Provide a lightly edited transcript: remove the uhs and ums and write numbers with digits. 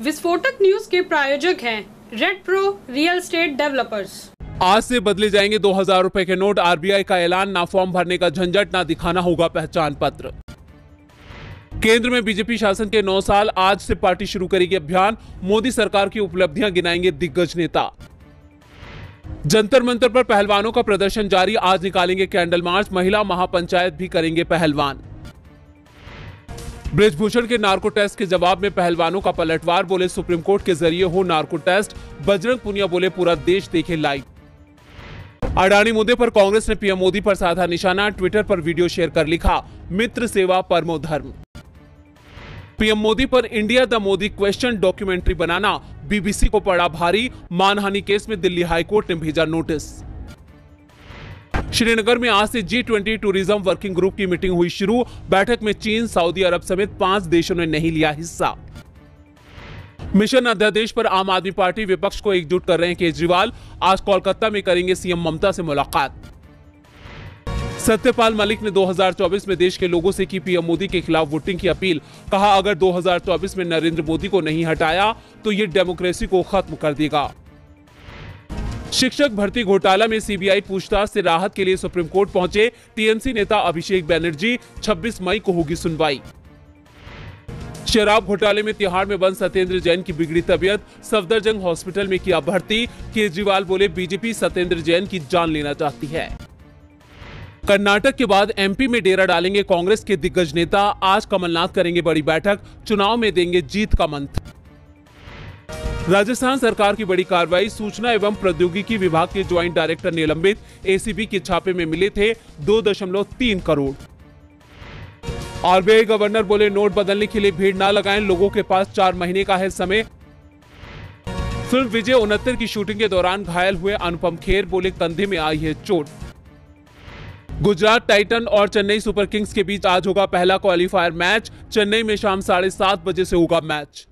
विस्फोटक न्यूज के प्रायोजक हैं Red Pro real estate developers. आज से बदले जाएंगे 2000 रुपए के नोट। आरबीआई का ऐलान, ना फॉर्म भरने का झंझट, ना दिखाना होगा पहचान पत्र। केंद्र में बीजेपी शासन के 9 साल, आज से पार्टी शुरू करेगी अभियान। मोदी सरकार की उपलब्धियां गिनाएंगे दिग्गज नेता। जंतर मंतर पर पहलवानों का प्रदर्शन जारी, आज निकालेंगे कैंडल मार्च। महिला महापंचायत भी करेंगे पहलवान। ब्रिजभूषण के नार्को टेस्ट के जवाब में पहलवानों का पलटवार, बोले सुप्रीम कोर्ट के जरिए हो नार्को टेस्ट। बजरंग पुनिया बोले पूरा देश देखे लाइव। अडानी मुद्दे पर कांग्रेस ने पीएम मोदी पर साधा निशाना, ट्विटर पर वीडियो शेयर कर लिखा, मित्र सेवा परमो धर्म। पीएम मोदी पर India the Modi question documentary बनाना बीबीसी को पड़ा भारी, मानहानि केस में दिल्ली हाईकोर्ट ने भेजा नोटिस। श्रीनगर में आज से G20 टूरिज्म वर्किंग ग्रुप की मीटिंग हुई शुरू। बैठक में चीन, सऊदी अरब समेत 5 देशों ने नहीं लिया हिस्सा। मिशन अध्यादेश पर आम आदमी पार्टी विपक्ष को एकजुट कर रहे हैं केजरीवाल, आज कोलकाता में करेंगे सीएम ममता से मुलाकात। सत्यपाल मलिक ने 2024 में देश के लोगों से की पीएम मोदी के खिलाफ वोटिंग की अपील, कहा अगर 2024 में नरेंद्र मोदी को नहीं हटाया तो ये डेमोक्रेसी को खत्म कर देगा। शिक्षक भर्ती घोटाला में सीबीआई पूछताछ से राहत के लिए सुप्रीम कोर्ट पहुंचे टीएमसी नेता अभिषेक बैनर्जी, 26 मई को होगी सुनवाई। शराब घोटाले में तिहाड़ में बंद सत्येंद्र जैन की बिगड़ी तबीयत, सफदरजंग हॉस्पिटल में किया भर्ती। केजरीवाल बोले बीजेपी सत्येंद्र जैन की जान लेना चाहती है। कर्नाटक के बाद एमपी में डेरा डालेंगे कांग्रेस के दिग्गज नेता, आज कमलनाथ करेंगे बड़ी बैठक, चुनाव में देंगे जीत का मंत्र। राजस्थान सरकार की बड़ी कार्रवाई, सूचना एवं प्रौद्योगिकी विभाग के ज्वाइंट डायरेक्टर निलंबित, एसीबी के छापे में मिले थे 2.3 करोड़। आरबीआई गवर्नर बोले नोट बदलने के लिए भीड़ ना लगाएं, लोगों के पास 4 महीने का है समय। फिल्म विजय 69 की शूटिंग के दौरान घायल हुए अनुपम खेर, बोले कंधे में आई है चोट। गुजरात टाइटन और चेन्नई सुपर किंग्स के बीच आज होगा पहला क्वालिफायर मैच, चेन्नई में शाम 7:30 बजे से होगा मैच।